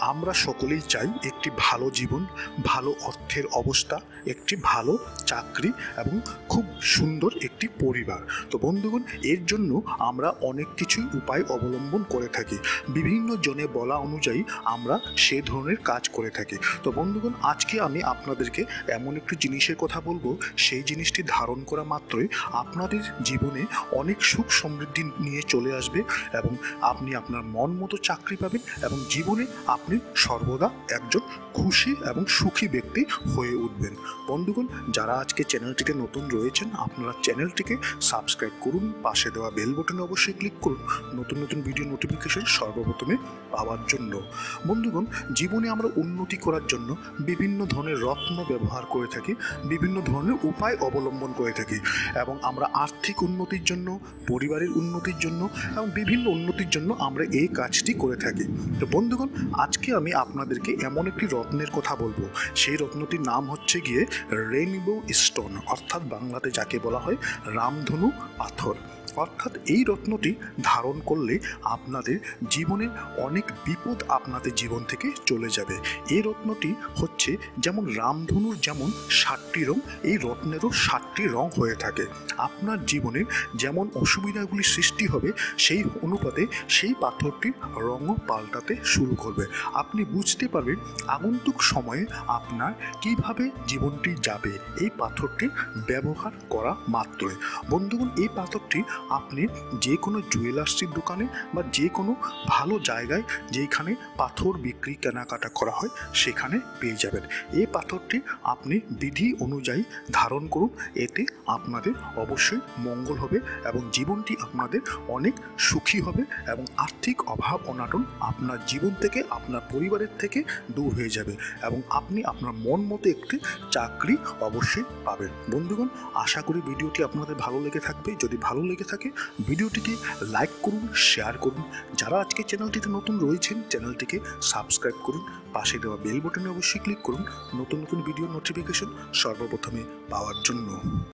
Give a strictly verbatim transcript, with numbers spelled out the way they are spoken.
আমরা সকলেই চাই একটি ভালো জীবন, ভালো অর্থের অবস্থা, একটি ভালো চাকরি এবং খুব সুন্দর একটি পরিবার। তো বন্ধুগণ, এর জন্য আমরা অনেক কিছুই উপায় অবলম্বন করে থাকি। বিভিন্ন জনে বলা অনুযায়ী আমরা সে ধরনের কাজ করে থাকি। তো বন্ধুগণ, আজকে আমি আপনাদেরকে এমন একটি জিনিসের কথা বলবো, সেই জিনিসটি ধারণ করা মাত্রই আপনাদের জীবনে অনেক সুখ সমৃদ্ধি নিয়ে চলে আসবে এবং আপনি আপনার মন মতো চাকরি পাবেন এবং জীবনে আপনি সর্বদা একজন খুশি এবং সুখী ব্যক্তি হয়ে উঠবেন। বন্ধুগণ, যারা আজকে চ্যানেলটিতে নতুন রয়েছেন, আপনারা চ্যানেলটিকে সাবস্ক্রাইব করুন, পাশে দেওয়া বেল বাটনে অবশ্যই ক্লিক করুন নতুন নতুন ভিডিও নোটিফিকেশন সর্বপ্রথমে পাওয়ার জন্য। বন্ধুগণ, জীবনে আমরা উন্নতি করার জন্য বিভিন্ন ধরনের রত্ন ব্যবহার করে থাকি, বিভিন্ন ধরনের উপায় অবলম্বন করে থাকি এবং আমরা আর্থিক উন্নতির জন্য, পরিবারের উন্নতির জন্য এবং বিভিন্ন উন্নতির জন্য আমরা এই কাজটি করে থাকি। তো বন্ধুগণ, আজকে আমি আপনাদেরকে এমন একটি রত্নের কথা বলবো, সেই রত্নটির নাম হচ্ছে গিয়ে রেইনবো স্টোন, অর্থাৎ বাংলাতে যাকে বলা হয় রামধনু পাথর। অর্থাৎ এই রত্নটি ধারণ করলে আপনাদের জীবনের অনেক বিপদ আপনাদের জীবন থেকে চলে যাবে। এই রত্নটি হচ্ছে যেমন রামধনুর যেমন ষাটটি রং, এই রত্নেরও ষাটটি রং হয়ে থাকে। আপনার জীবনের যেমন অসুবিধাগুলি সৃষ্টি হবে, সেই অনুপাতে সেই পাথরটির রঙও পাল্টাতে শুরু করবে। আপনি বুঝতে পারবেন আগন্তুক সময়ে আপনার কিভাবে জীবনটি যাবে এই পাথরটি ব্যবহার করা মাত্রই। বন্ধুগণ, এই পাথরটি আপনি যে কোনো জুয়েলার্সির দোকানে বা যে কোনো ভালো জায়গায় যেখানে পাথর বিক্রি কেনাকাটা করা হয় সেখানে পেয়ে যাবেন। এই পাথরটি আপনি বিধি অনুযায়ী ধারণ করুন, এতে আপনাদের অবশ্যই মঙ্গল হবে এবং জীবনটি আপনাদের অনেক সুখী হবে এবং আর্থিক অভাব অনাটন আপনার জীবন থেকে, আপনার পরিবারের থেকে দূর হয়ে যাবে এবং আপনি আপনার মন মতো একটি চাকরি অবশ্যই পাবেন। বন্ধুগণ, আশা করি ভিডিওটি আপনাদের ভালো লেগে থাকবে। যদি ভালো লেগে থাকে ভিডিওটিকে লাইক করুন, শেয়ার করুন। যারা আজকে চ্যানেলটিতে নতুন রয়েছেন, চ্যানেলটিকে সাবস্ক্রাইব করুন, পাশে দেওয়া বেল বাটনে অবশ্যই ক্লিক করুন নতুন নতুন ভিডিও নোটিফিকেশন সর্বপ্রথমে পাওয়ার জন্য।